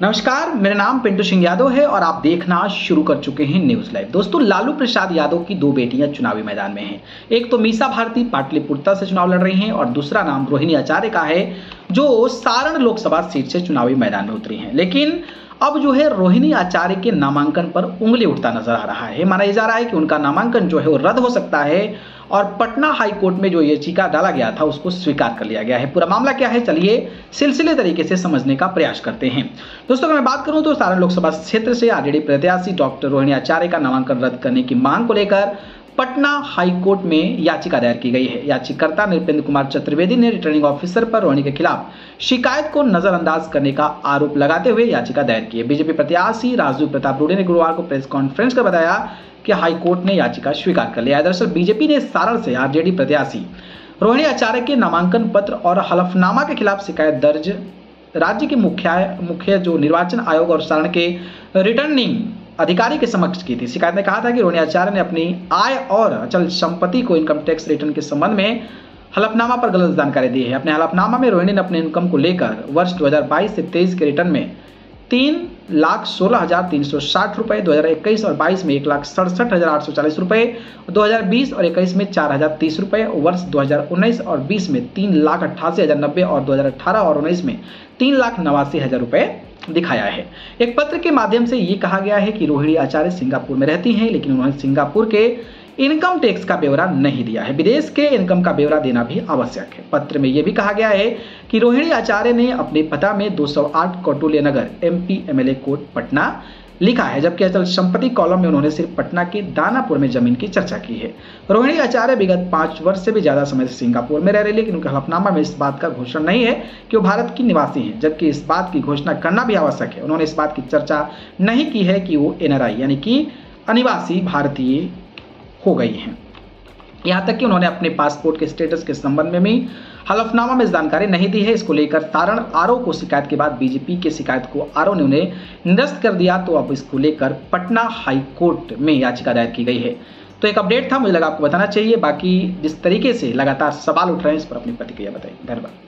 नमस्कार, मेरा नाम पिंटू सिंह यादव है और आप देखना शुरू कर चुके हैं न्यूज लाइव। दोस्तों, लालू प्रसाद यादव की दो बेटियां चुनावी मैदान में हैं। एक तो मीसा भारती पाटलिपुत्र से चुनाव लड़ रही हैं और दूसरा नाम रोहिणी आचार्य का है, जो सारण लोकसभा सीट से चुनावी मैदान में उतरी हैं। लेकिन अब जो है रोहिणी आचार्य के नामांकन पर उंगली उठता नजर आ रहा है। माना जा रहा है कि उनका नामांकन जो है वो रद्द हो सकता है और पटना हाई कोर्ट में जो याचिका डाला गया था उसको स्वीकार कर लिया गया है। पूरा मामला क्या है, चलिए सिलसिले तरीके से समझने का प्रयास करते हैं। दोस्तों, अगर मैं बात करूं तो सारण लोकसभा क्षेत्र से आरजेडी प्रत्याशी डॉक्टर रोहिणी आचार्य का नामांकन रद्द करने की मांग को लेकर पटना हाई कोर्ट में याचिका दायर की गई है। याचिकाकर्ता नृपेंद्र कुमार चतुर्वेदी ने रिटर्निंग ऑफिसर पर रोहिणी के खिलाफ शिकायत को नजरअंदाज करने का आरोप लगाते हुए याचिका दायर की है। बीजेपी प्रत्याशी राजू प्रताप रूडी ने गुरुवार को प्रेस कॉन्फ्रेंस कर बताया कि हाई कोर्ट ने याचिका स्वीकार कर लिया है। दरअसल बीजेपी ने सारण से आरजेडी प्रत्याशी रोहिणी आचार्य के नामांकन पत्र और हलफनामा के खिलाफ शिकायत दर्ज राज्य के मुख्य जो निर्वाचन आयोग और सारण के रिटर्निंग अधिकारी के समक्ष की थी। शिकायत में कहा था कि रोहिणी आचार्य ने अपनी आय और अचल संपत्ति को इनकम टैक्स रिटर्न के संबंध में हलफनामा पर गलत जानकारी दी है। अपने हलफनामा में रोहिणी ने अपने इनकम को लेकर वर्ष 2022 से 23 के रिटर्न में 3,16,360 रुपए, 2021 और 22 में 1,67,840 रुपए, 2020 और 21 में 4,030 रुपए, वर्ष 2019 और 20 में 3,88,090 और 2018 और 19 में 3,89,000 रुपए दिखाया है। एक पत्र के माध्यम से ये कहा गया है कि रोहिणी आचार्य सिंगापुर में रहती हैं, लेकिन उन्होंने सिंगापुर के इनकम टैक्स का ब्यौरा नहीं दिया है। विदेश के इनकम का ब्यौरा देना भी आवश्यक है। पत्र में यह भी कहा गया है कि रोहिणी आचार्य ने अपने पता में 208 Kautilya Nagar MP MLA court Patna लिखा है, जबकि अचल संपत्ति कॉलम में उन्होंने सिर्फ पटना के दानापुर में जमीन की चर्चा की है। रोहिणी आचार्य विगत 5 वर्ष से भी ज्यादा समय से सिंगापुर में रह रही, लेकिन उनके हलफनामा में इस बात का घोषणा नहीं है कि वो भारत की निवासी हैं, जबकि इस बात की घोषणा करना भी आवश्यक है। उन्होंने इस बात की चर्चा नहीं की है कि वो NRI यानी कि अनिवासी भारतीय हो गई हैं। यहाँ तक कि उन्होंने अपने पासपोर्ट के स्टेटस के संबंध में भी हलफनामा में जानकारी नहीं दी है। इसको लेकर सारण आरओ को शिकायत के बाद बीजेपी के शिकायत को आरओ ने उन्हें निरस्त कर दिया, तो अब इसको लेकर पटना हाई कोर्ट में याचिका दायर की गई है। तो एक अपडेट था, मुझे लगा आपको बताना चाहिए। बाकी जिस तरीके से लगातार सवाल उठ रहे हैं इस पर अपनी प्रतिक्रिया बताइए। धन्यवाद।